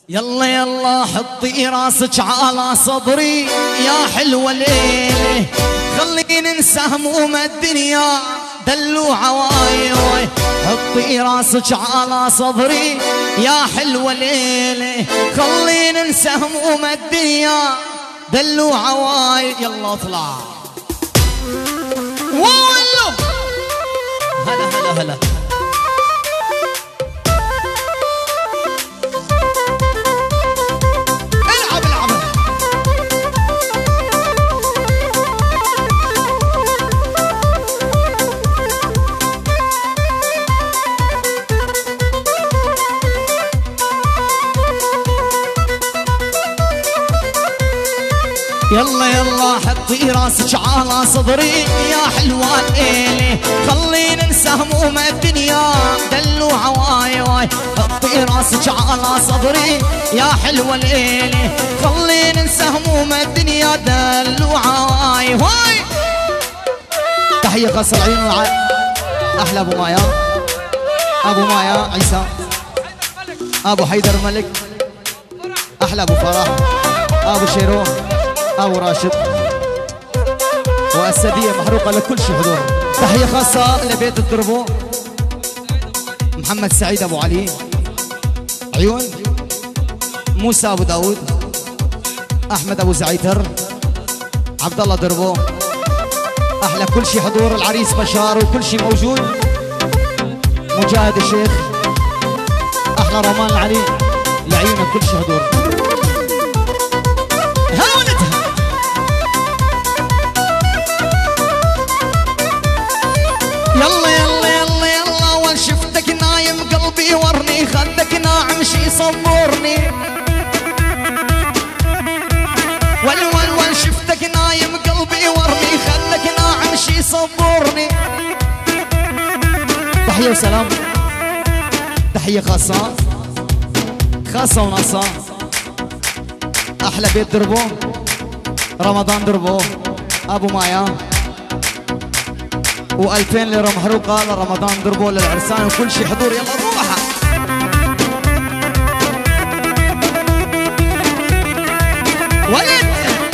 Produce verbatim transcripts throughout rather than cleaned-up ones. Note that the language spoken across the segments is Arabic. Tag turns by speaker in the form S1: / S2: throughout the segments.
S1: يلا يلا حطي راسك على صدري يا حلوة ليلة، خلي ننسى هموم الدنيا دلوعة واي واي. حطي راسك على صدري يا حلوة ليلة، خلي ننسى هموم الدنيا دلوعة واي. يلا اطلع والله هلا هلا هلا. يلا يلا حطي راسك على صدري يا حلوة ليلة، خلي ننسى هموم الدنيا دلوعة واي واي. حطي راسك على صدري يا حلوة ليلة، خلي ننسى هموم الدنيا دلوعة واي واي. تحية خاصة العيون والعين أحلى أبو مايا، أبو مايا عيسى، أبو حيدر ملك، أحلى أبو فرح، أبو شيرو، أبو راشد، والسدية محروقة لكل شي حضور. تحية خاصة لبيت الدربو، محمد سعيد أبو علي عيون، موسى أبو داود، أحمد أبو زعيتر، عبد الله دربو، أحلى كل شي حضور. العريس بشار وكل شي موجود، مجاهد الشيخ، أحلى رمان العلي لعيونه كل شي حضور. يلا يلا يلا يلا وان شفتك نايم قلبي ورني، خدك ناعم شي صبرني. ول ول ول شفتك نايم قلبي ورني، خدك ناعم شي صبرني. تحية وسلام، تحية خاصة خاصة وناصة، أحلى بيت دربو، رمضان دربو، أبو مايا، وألفين ليرة محروقة لرمضان دربو للعرسان وكل شي حضور. يلا روحها ولد.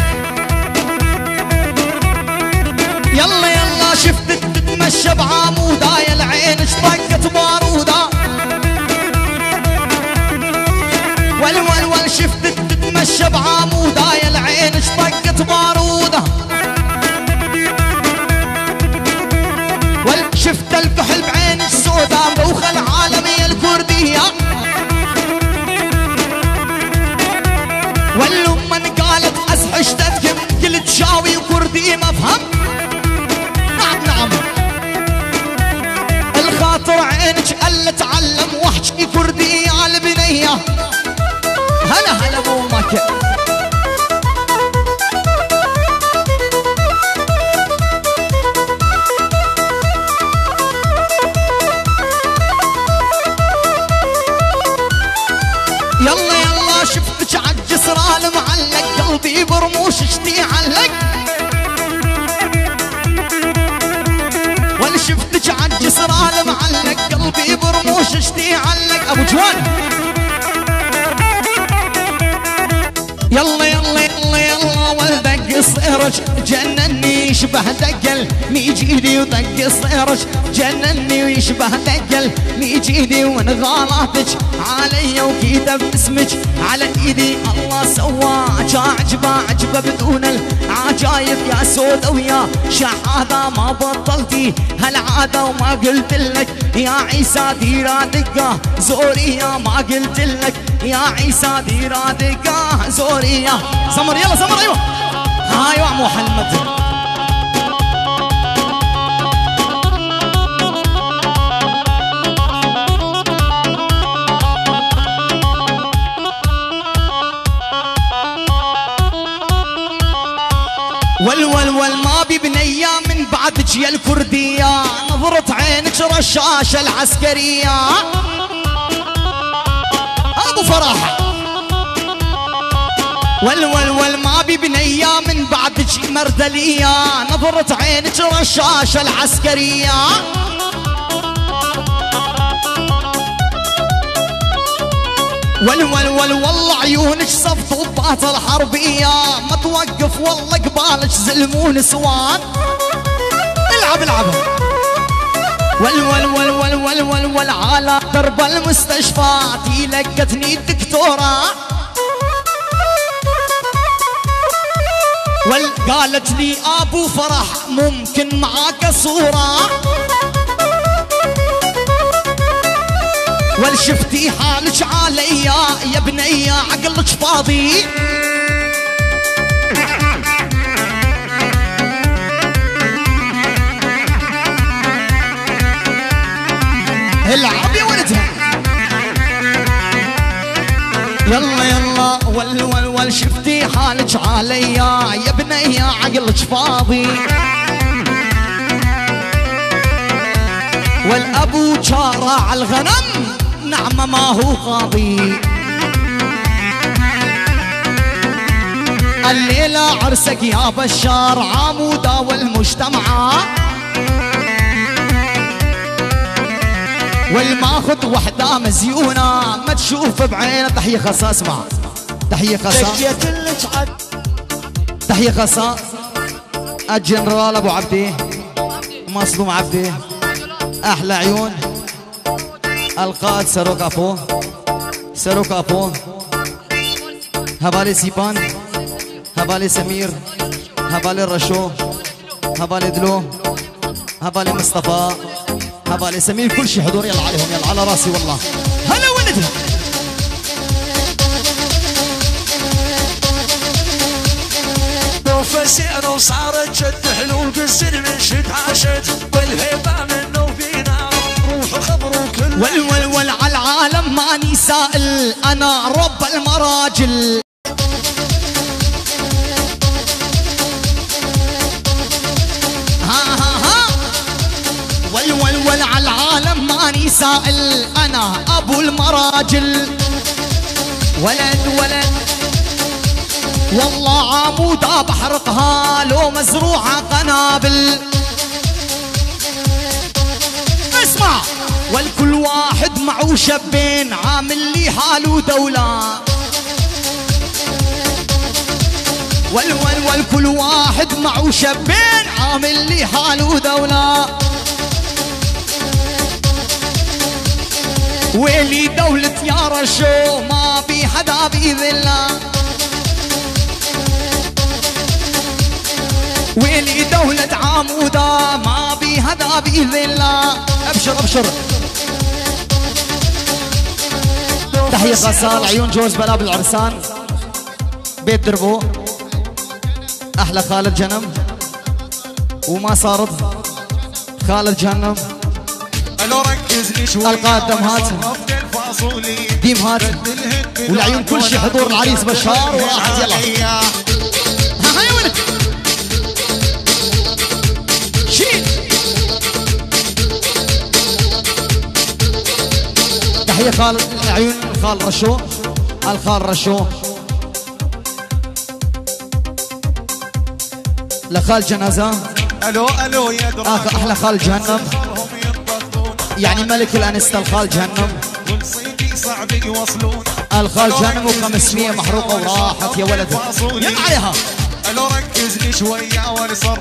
S1: يلا يلا شفتك تتمشى بعمودة، يا العين اشطقت بارودة. ول ول ول شفتك تتمشى بعمودة، يا العين اشطقت بارودة. شفت الكحل بعين السودا مدوخة العالمية الكردية. والأم قالت أسحش تفهم، قلت شاوي وكردي ما أفهم. نعم نعم الخاطر عينك قال تعلم واحكي كردي يا البنية. هلا هلا مو مكة. يلا يلا شفتك عالجسران معلق، قلبي برموش اشتي علق. ولا شفتك عالجسران معلق، قلبي برموش اشتي علق. ابو جوان يلا يلا يلا يلا والدق صيرج جنني يشبه دقل ميجيدي، ودق صيرج جنني ويشبه دقل ميجيدي. وانغالاتك علي وكيده باسمك على ايدي، الله سواك عجبه عجبه بدون العجايب. يا سوده ويا شحاده ما بطلتي هالعاده، وما قلت لك يا عيسى ديرا دقه زوريه. ما قلت لك يا عيسى ديرا دقه زوريه. سمر يلا سمر ايوه هاي يا محمد. ول ول ول ما بي بنية من بعدك يا الكردية، نظرة عينك رشاشة العسكرية. أبو فرح ول ول ول ما بي بنية من بعدك مردلية، نظرة عينك رشاشة العسكرية. ول ول ول والله عيونك صف ضباط الحربية ما توقف والله قبالك زلمون سوان. العب العب. ول ول ول ول ول ول ول على درب المستشفى لقتني الدكتورة قالت لي ابو فرح ممكن معاك صورة والشفتي حالك عليا يا بنية عقلك فاضي. العب يا ولدها يلا يلا ول ول ول شفتي حالك عليا يا بنية عقلك فاضي. والابو شارع الغنم نعمة ما هو قاضي. الليلة عرسك يا بشار عمودة والمجتمعة والماخذ وحدة مزيونة ما تشوف بعينه. تحية خاصة اسمع تحية خاصة تحية خاصة الجنرال ابو عبدي مصلوم عبدي احلى عيون القائد سروك ابو سروك ابو هبالي سيبان هبالي سمير هبالي الرشو هبالي دلو هبالي مصطفى هبالي سمير كل شي حضور. يلا عليهم يلا على راسي والله. هلا ولدها
S2: طوف سعر وصارت شد حلو قصر من شد عاشت والهيبة منه فينا روح خبر وكل
S1: ول ول ول على العالم ماني سائل انا رب المراجل. ول على العالم ماني سائل انا ابو المراجل. ولد ولد والله عمودة بحرقها لو مزروعة قنابل. اسمع والكل واحد معه شبين عامل لي حاله دولة. ول ول والكل واحد معه شبين عامل لي حاله دولة. ويلي دولة يا رشو ما بي حدا بإذن الله. ويلي دولة عمودة ما بي حدا بإذن الله. ابشر ابشر. تحية خاصة لعيون جوز بلا بالعرسان بيت دربو احلى خالد جنم وما صارت خالد جهنم. القائد دمهات ديمهات والعيون كل شي حضور العريس بشار واحد. يلا ها يا ولد شيل. تحية خالد عيون الخال رشو الخال رشو لخال جنازة.
S2: الو الو يا
S1: اخ احلى خال جهنم يعني ملك الانستا الخال جهنم.
S2: صعب يوصلون
S1: الخال جهنم وخمسمية محروقة وراحت يا ولد. يلا عليها.
S2: الو ركز لي شوية وانا صار